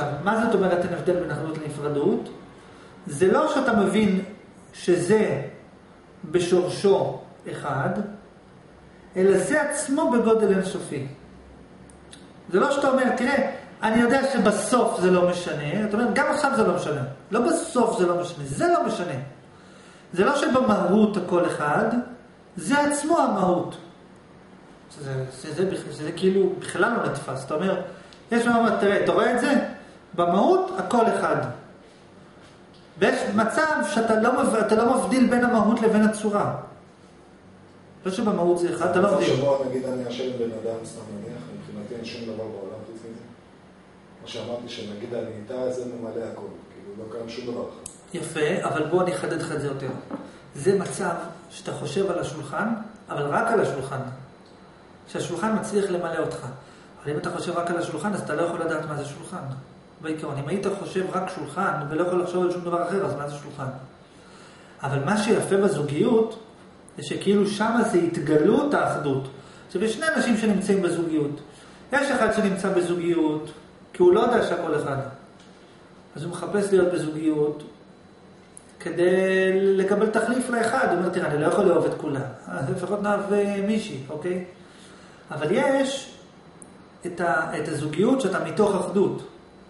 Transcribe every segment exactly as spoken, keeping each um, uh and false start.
מה זאת אומרת אין הבדל בין אחדות לנפרדות? זה לא שאתה מבין שזה בשורשו אחד, אלא זה עצמו בגודל אינסופי. זה לא שאתה אומר, תראה, אני יודע שבסוף זה לא משנה, אתה אומר, גם עכשיו זה לא משנה. לא בסוף זה לא משנה, זה לא משנה. זה לא שבמהות הכל אחד, זה עצמו המהות. זה, זה, זה, זה, זה כאילו בכלל לא נתפס. אתה אומר, יש מה אומר, תראה, אתה רואה את זה? במהות הכל אחד. ויש מצב שאתה לא, אתה לא מבדיל בין המהות לבין הצורה. לא שבמהות זה אחד, אתה לא מבדיל. שבוע נגיד אני אשב בן אדם, סתם נניח, מבחינתי אין שום דבר בעולם חוץ מזה. מה שאמרתי שנגיד אני איתה, זה ממלא הכל. כאילו לא קיים שום דבר אחר. יפה, אבל בוא אני אחדד לך את זה יותר. זה מצב שאתה חושב על השולחן, אבל רק על השולחן. שהשולחן מצליח למלא אותך. אבל אם אתה חושב רק על השולחן, אז אתה לא יכול לדעת מה זה שולחן. בעיקרון, אם היית חושב רק שולחן, ולא יכול לחשוב על שום דבר אחר, אז מה זה שולחן? אבל מה שיפה בזוגיות, זה שכאילו שמה זה התגלות האחדות. עכשיו, יש שני אנשים שנמצאים בזוגיות. יש אחד שנמצא בזוגיות, כי הוא לא יודע שהכל אחד. אז הוא מחפש להיות בזוגיות, כדי לקבל תחליף לאחד. הוא אומר, תראה, אני לא יכול לאהוב את כולם. אז לפחות נאהב מישהי, אוקיי? אבל יש את, ה, את הזוגיות שאתה מתוך אחדות.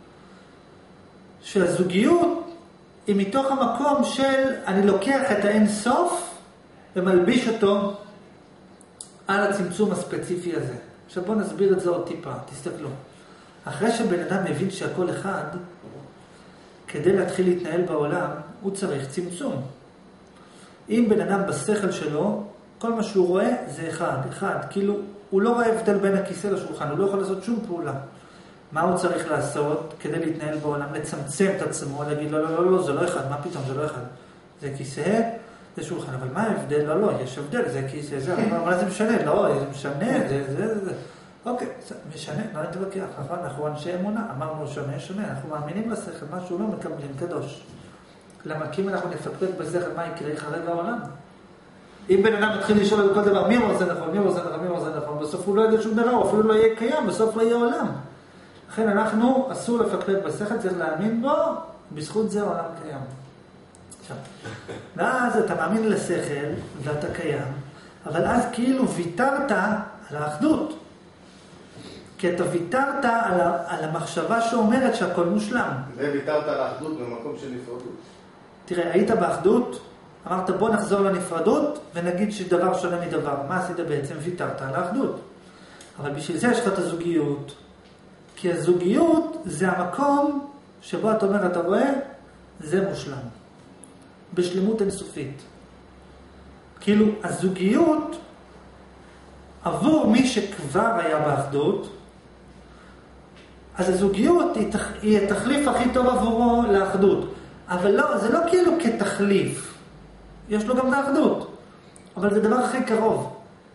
שהזוגיות היא מתוך המקום של אני לוקח את האין סוף ומלביש אותו על הצמצום הספציפי הזה. עכשיו בואו נסביר את זה עוד טיפה, תסתכלו. אחרי שבן אדם מבין שהכל אחד, כדי להתחיל להתנהל בעולם, הוא צריך צמצום. אם בן אדם בשכל שלו, כל מה שהוא רואה זה אחד, אחד. כאילו, הוא לא רואה הבדל בין הכיסא לשולחן, הוא לא יכול לעשות שום פעולה. מה הוא צריך לעשות כדי להתנהל בעולם? לצמצם את עצמו, להגיד, לא, לא, לא, לא, זה לא אחד, מה פתאום, זה לא אחד. זה כיסא, זה שולחן, אבל מה ההבדל? לא, לא, יש הבדל, זה כיסא, זה, אבל זה משנה, לא, זה משנה, זה, זה, זה. אוקיי, משנה, לא נתווכח, אנחנו אנשי אמונה, אמרנו שונה, שונה, אנחנו מאמינים לשכל, משהו לא מקבלים, קדוש. למה? כי אם אנחנו נפקפק בשכל, מה יקרה? יחרב העולם. אם בן אדם מתחיל לשאול על כל דבר, מי אמר זה נכון, מי אמר זה נכון, מי אמר זה נכון, בסוף הוא לא ידע שום דבר, הוא אפילו לא יהיה קיים, בסוף לא יהיה עולם. לכן אנחנו, אסור לפקפק בשכל, צריך להאמין בו, בזכות זה העולם קיים. עכשיו, ואז אתה מאמין לשכל, ואתה קיים, אבל אז כאילו ויתרת על האחדות. כי אתה ויתרת על, ה, על המחשבה שאומרת שהכל מושלם. וויתרת על האחדות במקום של נפרדות. תראה, היית באחדות, אמרת בוא נחזור לנפרדות ונגיד שדבר שונה מדבר. מה עשית בעצם? ויתרת על האחדות. אבל בשביל זה יש לך את הזוגיות. כי הזוגיות זה המקום שבו אתה אומר, אתה רואה, זה מושלם. בשלמות אינסופית. כאילו, הזוגיות עבור מי שכבר היה באחדות, אז הזוגיות היא, תח... היא התחליף הכי טוב עבורו לאחדות. אבל לא, זה לא כאילו כתחליף. יש לו גם לאחדות. אבל זה דבר הכי קרוב.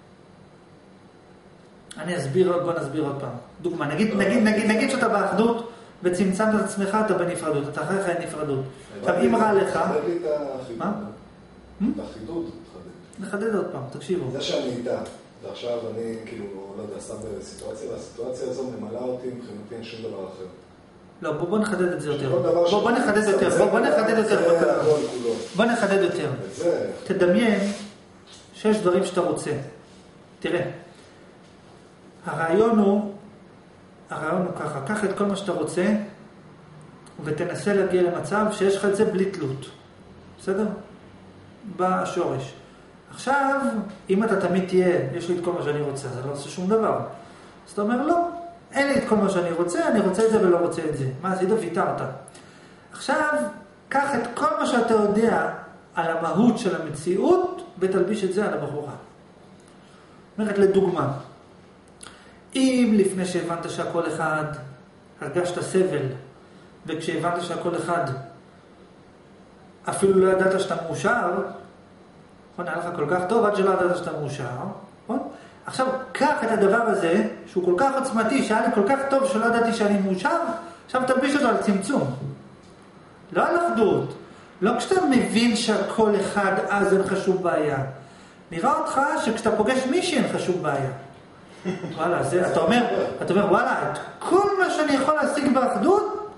אני אסביר, בוא נסביר עוד פעם. דוגמה, נגיד, נגיד, נגיד, נגיד שאתה באחדות וצמצמת את עצמך, אתה בנפרדות. אתה אחרי חיי נפרדות. עכשיו, אם רע לך... מה? את החידוד. נחדד עוד פעם, תקשיבו. זה שאני איתה. ועכשיו אני כאילו, לא יודע, סתם בסיטואציה, והסיטואציה הזו ממלאה אותי מבחינתי אין שום דבר אחר. לא, בוא, בוא נחדד את זה יותר. בוא, בוא נחדד יותר. בוא, בוא נחדד יותר. בוא נחדד יותר. תדמיין שיש דברים שאתה רוצה. תראה. הרעיון הוא, הרעיון הוא ככה, קח את כל מה שאתה רוצה, ותנסה להגיע למצב שיש לך את זה בלי תלות. בסדר? בשורש. עכשיו, אם אתה תמיד תהיה, יש לי את כל מה שאני רוצה, זה לא עושה שום דבר. אז אתה אומר, לא, אין לי את כל מה שאני רוצה, אני רוצה את זה ולא רוצה את זה. מה עשית? ויתרת. עכשיו, קח את כל מה שאתה יודע על המהות של המציאות, ותלביש את זה על הבחורה. אומרת לדוגמה, אם לפני שהבנת שהכל אחד, הרגשת סבל, וכשהבנת שהכל אחד, אפילו לא ידעת שאתה מאושר, נכון, היה לך כל כך טוב עד שלא ידעת שאתה מאושר, נכון? עכשיו, קח את הדבר הזה, שהוא כל כך עוצמתי, שהיה לי כל כך טוב שלא ידעתי שאני מאושר, עכשיו תלביש אותו על צמצום. לא על אחדות. לא כשאתה מבין שהכל אחד, אז אין לך שום בעיה. נראה אותך שכשאתה פוגש מישהי אין לך שום בעיה. וואלה, זה, אתה אומר, אתה אומר, וואלה, את כל מה שאני יכול להשיג באחדות,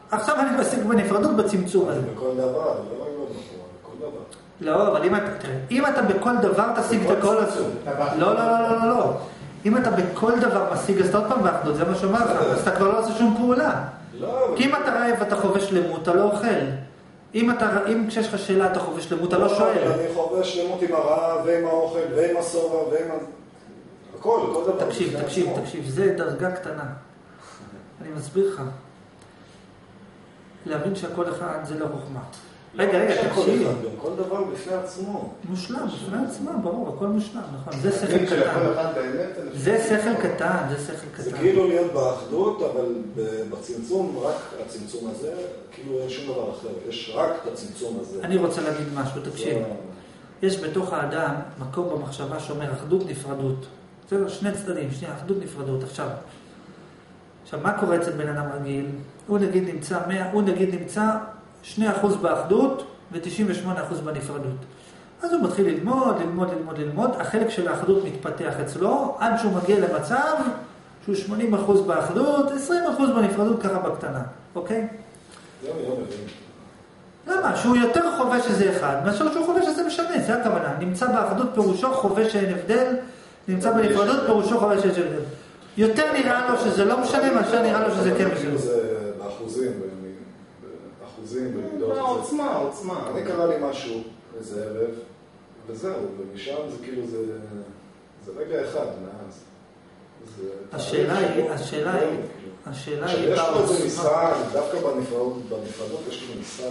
עכשיו אני משיג בנפרדות בצמצום הזה. בכל דבר, לא רק לא נכון, בכל דבר. לא, אבל אם אתה, תראה, אם אתה בכל דבר תשיג את הכל הזה. לא, לא, לא, לא, לא. אם אתה בכל דבר משיג, אז אתה עוד פעם באחדות, זה מה שאומר לך, אז אתה כבר לא עושה שום פעולה. כי אם אתה רעב ואתה חובש למות, אתה לא אוכל. אם אתה, אם כשיש לך שאלה אתה חובש למות, אתה לא שואל. אני חובש למות עם הרעב ועם האוכל ועם הסובה ועם... הכל, כל דבר. תקשיב, תקשיב, תקשיב, זה דרגה קטנה. אני מסביר לך. להבין שהכל אחד זה לא חוכמה. רגע, רגע, תקשיב. כל דבר בפני עצמו. מושלם, בפני עצמו, ברור, הכל מושלם, נכון. זה שכל קטן. זה שכל קטן, זה שכל קטן. זה כאילו להיות באחדות, אבל בצמצום, רק הצמצום הזה, כאילו אין שום דבר אחר. יש רק את הצמצום הזה. אני רוצה להגיד משהו, תקשיב. יש בתוך האדם מקום במחשבה שאומר אחדות נפרדות. זה שני צדדים, שנייה, אחדות נפרדות. עכשיו, עכשיו, מה קורה אצל בן אדם רגיל? הוא נגיד נמצא מאה, הוא נגיד נמצא שני אחוז באחדות ו-תשעים ושמונה אחוז בנפרדות. אז הוא מתחיל ללמוד, ללמוד, ללמוד, ללמוד. החלק של האחדות מתפתח אצלו, עד שהוא מגיע למצב שהוא שמונים אחוז באחדות, עשרים אחוז בנפרדות, ככה בקטנה. אוקיי? לא, לא מבין. למה? שהוא יותר חובש שזה אחד, מאשר שהוא חובש שזה משנה, זה הכוונה. נמצא באחדות פירושו חובש שאין הבדל, נמצא בנפרדות פירושו חובש שאין הבדל. יותר נראה לו שזה לא משנה, מאשר נראה לו שזה כן משנה. זה באחוזים, באחוזים, במידות. עוצמה, עוצמה. אני קרא לי משהו איזה ערב, וזהו, ומשם זה כאילו זה... זה רגע אחד מאז. השאלה היא, השאלה היא, השאלה היא... יש פה איזה משרד, דווקא בנפרדות יש לו משרד...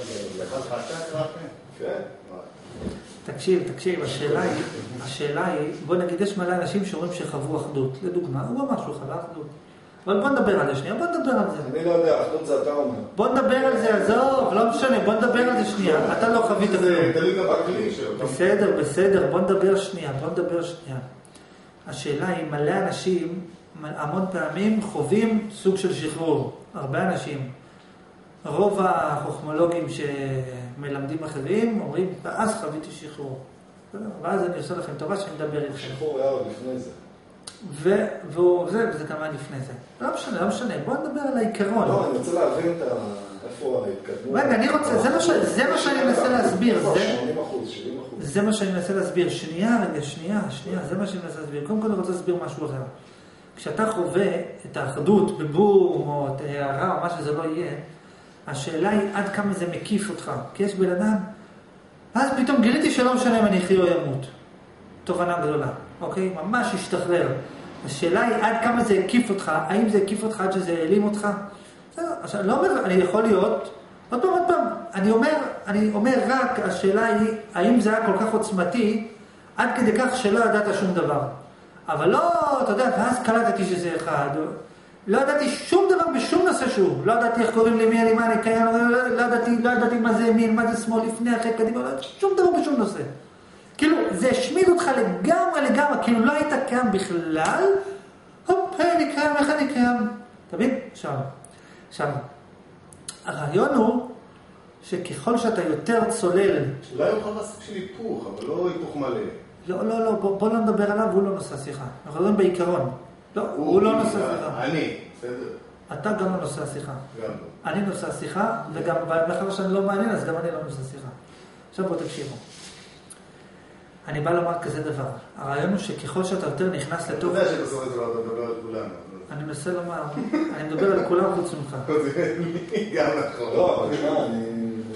כן. תקשיב, תקשיב, השאלה היא, השאלה היא, בוא נגיד, יש מלא אנשים שאומרים שחוו אחדות, לדוגמה, הוא אמר שהוא חווה אחדות. אבל בוא נדבר על זה שנייה, בוא נדבר על זה. אני לא יודע, אחדות זה אתה אומר. בוא נדבר על זה, עזוב, לא משנה, בוא נדבר על זה שנייה. אתה לא חווית כלום. זה תלוי גם בכלי שלו. בסדר, בסדר, בוא נדבר שנייה, בוא נדבר שנייה. השאלה היא, מלא אנשים, המון פעמים חווים סוג של שחרור. הרבה אנשים. רוב החוכמולוגים שמלמדים אחרים אומרים, ואז חוויתי שחרור. ואז אני עושה לכם טובה שאני מדבר איתכם. שחרור היה עוד לפני זה. וזה, וזה כמובן לפני זה. לא משנה, לא משנה. בוא נדבר על העיקרון. לא, אני רוצה להבין את איפה ההתקדמות. רגע, אני רוצה, זה מה שאני מנסה להסביר. שמונים אחוז, שבעים אחוז. זה מה שאני מנסה להסביר. שנייה, רגע, שנייה, שנייה. זה מה שאני מנסה להסביר. קודם כל אני רוצה להסביר משהו אחר. כשאתה חווה את האחדות בבום, או את הערה, או מה שזה לא יהיה, השאלה היא עד כמה זה מקיף אותך. כי יש בן אדם, אז פתאום גיליתי שלא משנה אם אני אחי או ימות. תובנה גדולה, אוקיי? ממש השתחרר. השאלה היא עד כמה זה הקיף אותך, האם זה הקיף אותך עד שזה העלים אותך? עכשיו, לא אומר, אני יכול להיות, עוד פעם, עוד פעם, אני אומר, אני אומר רק, השאלה היא, האם זה היה כל כך עוצמתי, עד כדי כך שלא ידעת שום דבר. אבל לא, אתה יודע, ואז קלטתי שזה אחד, לא ידעתי שום דבר בשום נושא שהוא, לא ידעתי איך קוראים לי מי אני, מה אני קיים, לא ידעתי, לא ידעתי מה זה ימין, מה זה שמאל, לפני, אחרי, קדימה, לא ידעתי שום דבר בשום נושא. כאילו, זה השמיד אותך לגמרי לגמרי, כאילו לא היית קיים בכלל, הופ, אני קיים, איך אני קיים? אתה מבין? עכשיו, עכשיו, הרעיון הוא שככל שאתה יותר צולל... אולי הוא יכול לעשות של היפוך, אבל לא היפוך מלא. לא, לא, לא, בוא, בוא לא נדבר עליו, הוא לא נושא שיחה. אנחנו מדברים בעיקרון. לא, הוא, הוא לא נושא שיחה. אני, בסדר. אתה גם לא נושא שיחה. גם לא. אני נושא שיחה, וגם מאחר שאני לא מעניין, אז גם אני לא נושא שיחה. עכשיו בוא תקשיבו. אני בא לומר כזה דבר. הרעיון הוא שככל שאתה יותר נכנס לתוך... אתה יודע שבסוף זה לא מדבר על כולם. אני מנסה לומר, אני מדבר על כולם חוץ ממך. גם נכון. לא, אבל תשמע, אני...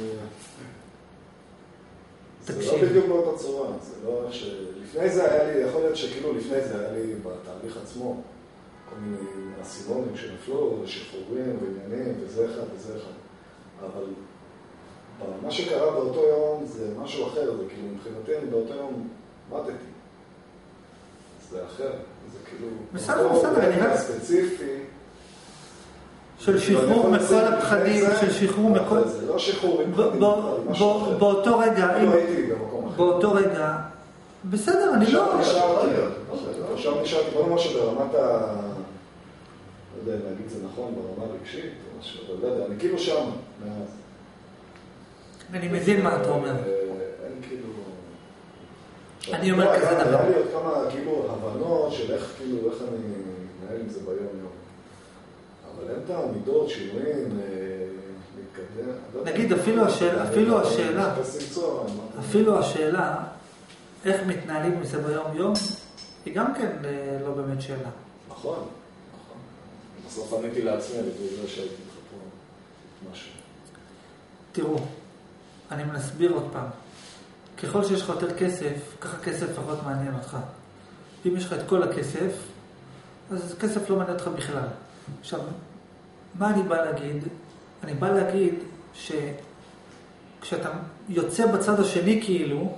זה לא בדיוק באותה צורה. זה לא ש... לפני זה היה לי, יכול להיות שכאילו לפני זה היה לי בתהליך עצמו כל מיני אסימונים שנפלו, שחרורים ועניינים, וזה אחד וזה אחד. אבל מה שקרה באותו יום זה משהו אחר, זה כאילו מבחינתי באותו יום מתתי. זה אחר, זה כאילו... בסדר, בסדר, אני רק... ספציפי. של שחרור מכל הפחדים, של שחרור מכל... זה לא שחרור עם פחדים, משהו אחר. באותו רגע... אני לא הייתי במקום אחר. באותו רגע... בסדר, אני לא... עכשיו נשארתי, בוא נאמר שברמת ה... לא יודע אם להגיד זה נכון, ברמה הרגשית, או משהו, אבל לא יודע, אני כאילו שם, מאז. אני מבין מה אתה אומר. אין כאילו... אני אומר כזה דבר. היה לי עוד כמה כאילו הבנות של איך כאילו, איך אני מנהל עם זה ביום יום. אבל אין את העמידות, שינויים, נגיד אפילו השאלה, אפילו השאלה, אפילו השאלה, איך מתנהלים עם זה ביום יום, היא גם כן לא באמת שאלה. נכון, נכון. בסוף עניתי לעצמי, בגלל שהייתי לך פה משהו. תראו, אני מנסביר עוד פעם. ככל שיש לך יותר כסף, ככה כסף פחות מעניין אותך. אם יש לך את כל הכסף, אז כסף לא מעניין אותך בכלל. עכשיו, מה אני בא להגיד? אני בא להגיד שכשאתה יוצא בצד השני כאילו,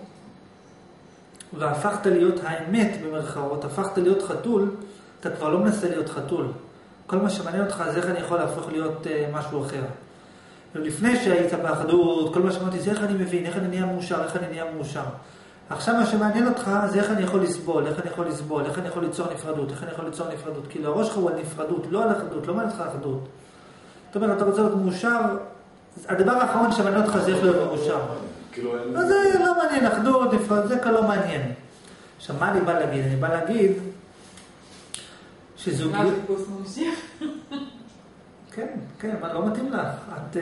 והפכת להיות האמת במרכאות, הפכת להיות חתול, אתה כבר לא מנסה להיות חתול. כל מה שמעניין אותך זה איך אני יכול להפוך להיות uh, משהו אחר. ולפני שהיית באחדות, כל מה שאמרתי זה איך אני מבין, איך אני נהיה מאושר, איך אני נהיה מאושר. עכשיו מה שמעניין אותך זה איך אני יכול לסבול, איך אני יכול לסבול, איך אני יכול ליצור נפרדות, איך אני יכול ליצור נפרדות. כאילו הראש שלך הוא על נפרדות, לא על אחדות, לא מעניין אותך אחדות. זאת אומרת, אתה רוצה להיות מאושר, הדבר האחרון שמעניין אותך זה איך להיות מאושר. אז זה לא מעניין, אחדות, נפרדות, זה כאן לא מעניין. עכשיו, מה אני בא להגיד? אני בא להגיד שזוגיות... מה חיפוש ממשיך? כן, כן, אבל לא מתאים לך. את...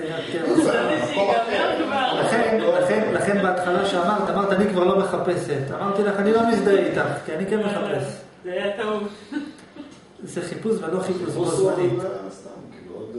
לכן בהתחלה שאמרת, אמרת, אני כבר לא מחפשת. אמרתי לך, אני לא מזדהה איתך, כי אני כן מחפש. זה היה טוב. זה חיפוש ולא חיפוש בו זמנית. סתם, כאילו עוד...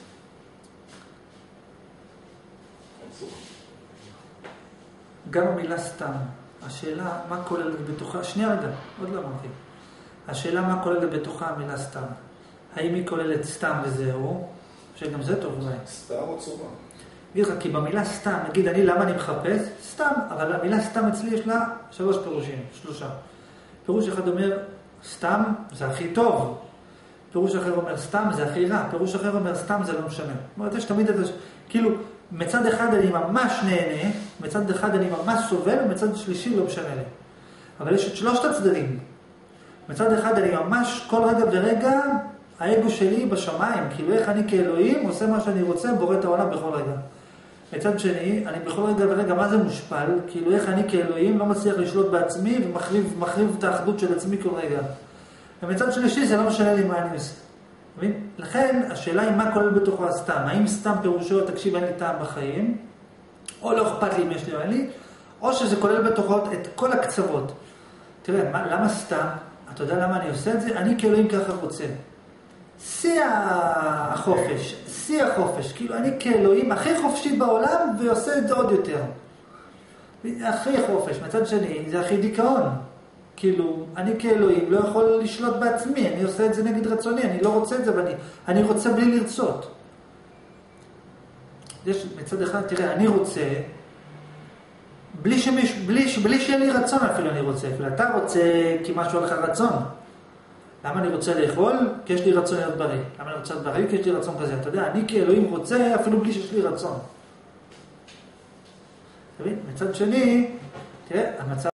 גם המילה סתם. השאלה, מה כוללת בתוכה... שנייה רגע, עוד לא אמרתי. השאלה, מה כוללת בתוכה המילה סתם. האם היא כוללת סתם וזהו, שגם זה טוב אולי. סתם או צורה? נגיד לך, כי במילה סתם, נגיד אני, למה אני מחפש? סתם, אבל המילה סתם אצלי יש לה שלוש פירושים, שלושה. פירוש אחד אומר, סתם זה הכי טוב. פירוש אחר אומר, סתם זה הכי רע. פירוש אחר אומר, סתם זה לא משנה. זאת אומרת, יש תמיד את זה, כאילו, מצד אחד אני ממש נהנה, מצד אחד אני ממש סובל, ומצד שלישי לא משנה לי. אבל יש את שלושת הצדדים. מצד אחד אני ממש כל רגע ורגע, האגו שלי בשמיים, כאילו איך אני כאלוהים עושה מה שאני רוצה, בורא את העולם בכל רגע. מצד שני, אני בכל רגע ורגע, מה זה מושפל? כאילו איך אני כאלוהים לא מצליח לשלוט בעצמי ומחריב מחריב את האחדות של עצמי כל רגע. ומצד שלישי זה לא משנה לי מה אני עושה. מבין? לכן השאלה היא מה כולל בתוכו הסתם. האם סתם פירושו, תקשיב, אין לי טעם בחיים, או לא אכפת לי אם יש לי או אין לי, או שזה כולל בתוכו את כל הקצוות. תראה, מה, למה סתם? אתה יודע למה אני עושה את זה? אני כאלוהים ככה רוצה. שיא החופש, שיא החופש, כאילו אני כאלוהים הכי חופשי בעולם ועושה את זה עוד יותר. הכי חופש, מצד שני זה הכי דיכאון. כאילו, אני כאלוהים לא יכול לשלוט בעצמי, אני עושה את זה נגד רצוני, אני לא רוצה את זה, ואני אני רוצה בלי לרצות. יש מצד אחד, תראה, אני רוצה, בלי, שמש, בלי, בלי שיהיה לי רצון אפילו אני רוצה, אפילו אתה רוצה כי משהו לך רצון. למה אני רוצה לאכול? כי יש לי רצון להיות בריא. למה אני רוצה להיות בריא? כי יש לי רצון כזה. אתה יודע, אני כאלוהים רוצה אפילו בלי שיש לי רצון. תבין? מצד שני, תראה, המצב